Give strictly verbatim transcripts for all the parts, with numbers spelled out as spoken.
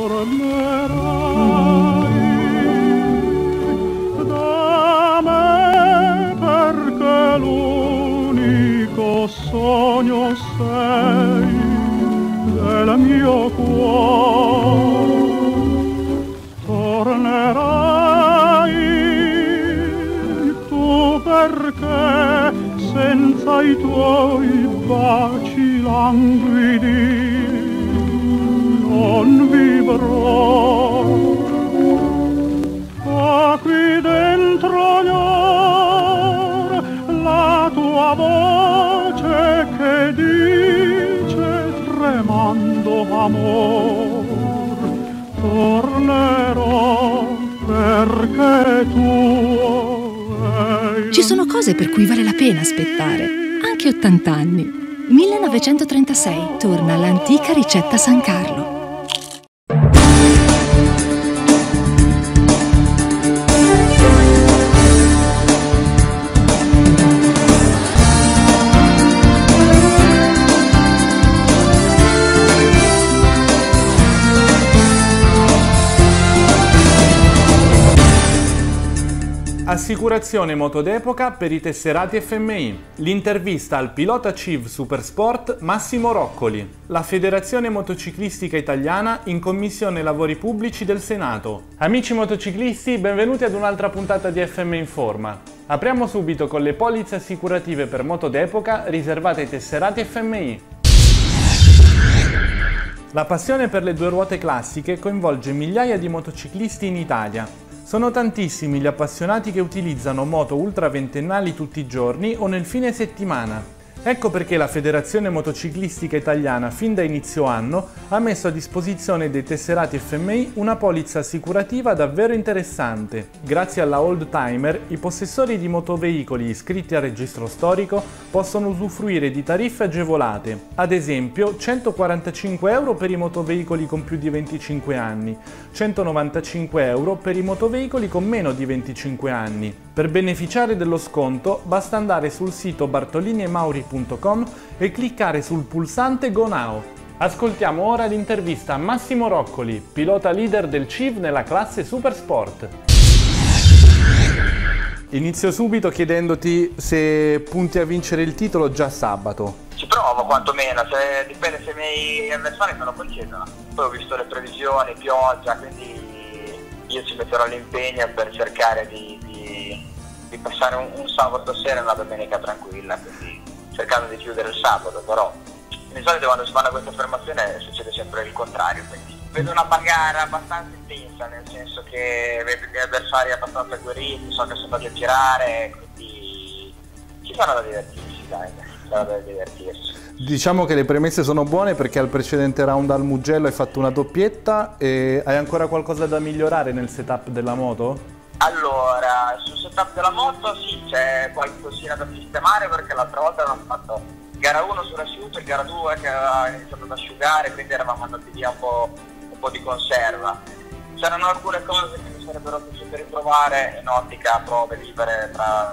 tornerai da me perché l'unico sogno sei del mio cuore. Tornerai tu perché senza i tuoi baci languidi non vivrò. Ma qui dentro llora la tua voce che dice tremando amor, tornerò perché tuo è. Ci sono cose per cui vale la pena aspettare, anche ottanta anni. millenovecentotrentasei torna l'antica ricetta San Carlo. Assicurazione moto d'epoca per i tesserati F M I. L'intervista al pilota C I V Supersport Massimo Roccoli. La Federazione Motociclistica Italiana in Commissione Lavori Pubblici del Senato. Amici motociclisti, benvenuti ad un'altra puntata di F M Informa. Apriamo subito con le polizze assicurative per moto d'epoca riservate ai tesserati F M I. La passione per le due ruote classiche coinvolge migliaia di motociclisti in Italia. Sono tantissimi gli appassionati che utilizzano moto ultraventennali tutti i giorni o nel fine settimana. Ecco perché la Federazione Motociclistica Italiana fin da inizio anno ha messo a disposizione dei tesserati F M I una polizza assicurativa davvero interessante. Grazie alla Old Timer, i possessori di motoveicoli iscritti al registro storico possono usufruire di tariffe agevolate, ad esempio centoquarantacinque euro per i motoveicoli con più di venticinque anni, centonovantacinque euro per i motoveicoli con meno di venticinque anni. Per beneficiare dello sconto basta andare sul sito bartolini e mauri punto com e cliccare sul pulsante Go Now. Ascoltiamo ora l'intervista a Massimo Roccoli, pilota leader del C I V nella classe Supersport. Inizio subito chiedendoti se punti a vincere il titolo già sabato. Ci provo quantomeno, se, dipende se i miei avversari me lo concedono. Poi ho visto le previsioni, pioggia, quindi io ci metterò l'impegno per cercare di, di, di passare un, un sabato sera e una domenica tranquilla, quindi cercando di chiudere il sabato. Però di solito quando si fanno questa affermazione succede sempre il contrario, quindi vedo una bagarra abbastanza intensa, nel senso che vedo gli avversari abbastanza guerriti, so che sono andati a girare, quindi ci sarà da divertirsi, dai, sarà da divertirsi. Diciamo che le premesse sono buone perché al precedente round al Mugello hai fatto una doppietta e hai ancora qualcosa da migliorare nel setup della moto? Allora, sul setup della moto sì, c'è qualcosina da sistemare perché l'altra volta avevamo fatto gara uno sull'asciutto e gara due che aveva iniziato ad asciugare, quindi eravamo andati via un po', un po' di conserva. C'erano alcune cose che mi sarebbero piaciute riprovare in ottica prove libere tra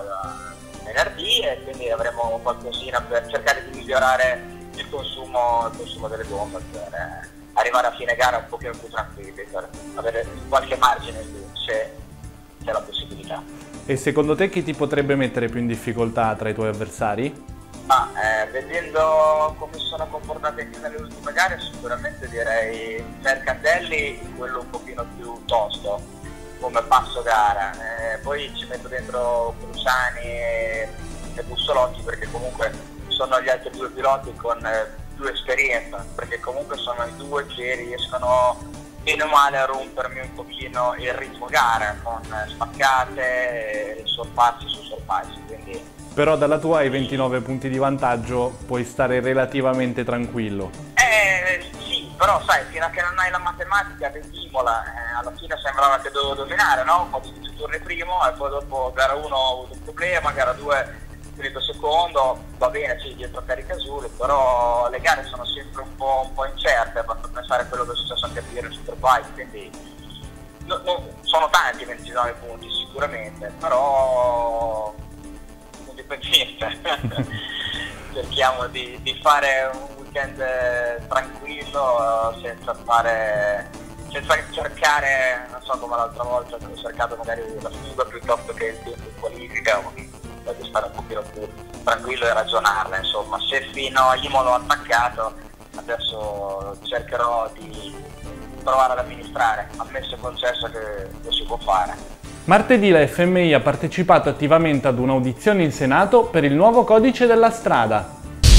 venerdì e quindi avremo qualcosina per cercare di migliorare il consumo, il consumo delle gomme per eh, arrivare a fine gara un pochino più tranquilli, per avere qualche margine in più se c'è la possibilità. E secondo te chi ti potrebbe mettere più in difficoltà tra i tuoi avversari? Ma eh, vedendo come si sono comportati anche nelle ultime gare, sicuramente direi Mercandelli, quello un pochino più tosto come passo gara, eh, poi ci metto dentro Crusani e, e Bussolotti perché comunque sono gli altri due piloti con eh, più esperienza, perché comunque sono i due che riescono bene o male a rompermi un pochino il ritmo gara con spaccate e sorpassi su sorpassi, quindi però dalla tua hai ventinove punti di vantaggio, puoi stare relativamente tranquillo. Eh sì, però sai, fino a che non hai la matematica dell'Imola, eh, alla fine sembrava che dovevo dominare, no? Ho vinto i turni primo e poi dopo gara uno ho avuto un problema, gara due finito secondo, va bene, sì, dietro Caricasulo, però le gare sono sempre un po', un po' incerte, basta pensare a quello che è successo anche a Pirro in Superbike, quindi no, no, sono tanti ventinove punti sicuramente, però per niente. Cerchiamo di, di fare un weekend tranquillo senza fare senza cercare, non so, come l'altra volta ho cercato magari la fuga piuttosto che il tempo in qualifica, voglio stare un pochino più tranquillo e ragionarla, insomma. Se fino a Imo l'ho attaccato, adesso cercherò di provare ad amministrare, ammesso e concesso che lo si può fare. Martedì la F M I ha partecipato attivamente ad un'audizione in Senato per il nuovo codice della strada.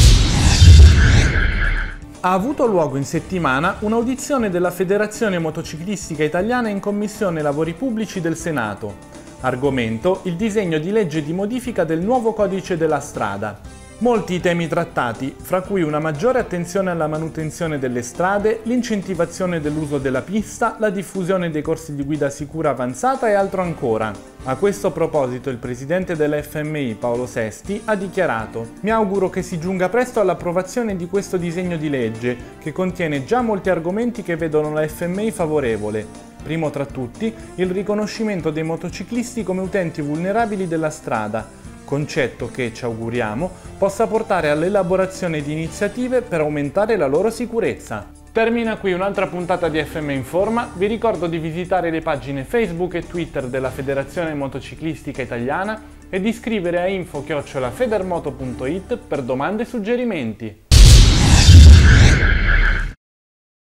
Ha avuto luogo in settimana un'audizione della Federazione Motociclistica Italiana in Commissione Lavori Pubblici del Senato. Argomento: il disegno di legge di modifica del nuovo codice della strada. Molti i temi trattati, fra cui una maggiore attenzione alla manutenzione delle strade, l'incentivazione dell'uso della pista, la diffusione dei corsi di guida sicura avanzata e altro ancora. A questo proposito il presidente della F M I, Paolo Sesti, ha dichiarato: «Mi auguro che si giunga presto all'approvazione di questo disegno di legge, che contiene già molti argomenti che vedono la F M I favorevole. Primo tra tutti, il riconoscimento dei motociclisti come utenti vulnerabili della strada, concetto che, ci auguriamo, possa portare all'elaborazione di iniziative per aumentare la loro sicurezza». Termina qui un'altra puntata di F M Informa. Vi ricordo di visitare le pagine Facebook e Twitter della Federazione Motociclistica Italiana e di scrivere a info chiocciola federmoto punto it per domande e suggerimenti.